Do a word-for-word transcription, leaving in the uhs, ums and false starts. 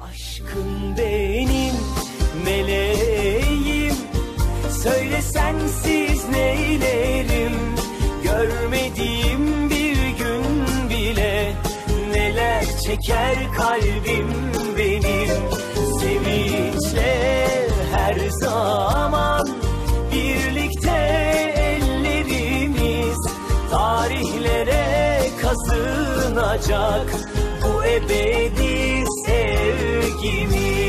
Aşkın benim meleğim, söyle sensiz neylerim. Görmediğim bir gün bile neler çeker kalbim benim. Sevinçle her zaman birlikte ellerimiz, tarihlere kazınacak bu ebedi sevgimiz.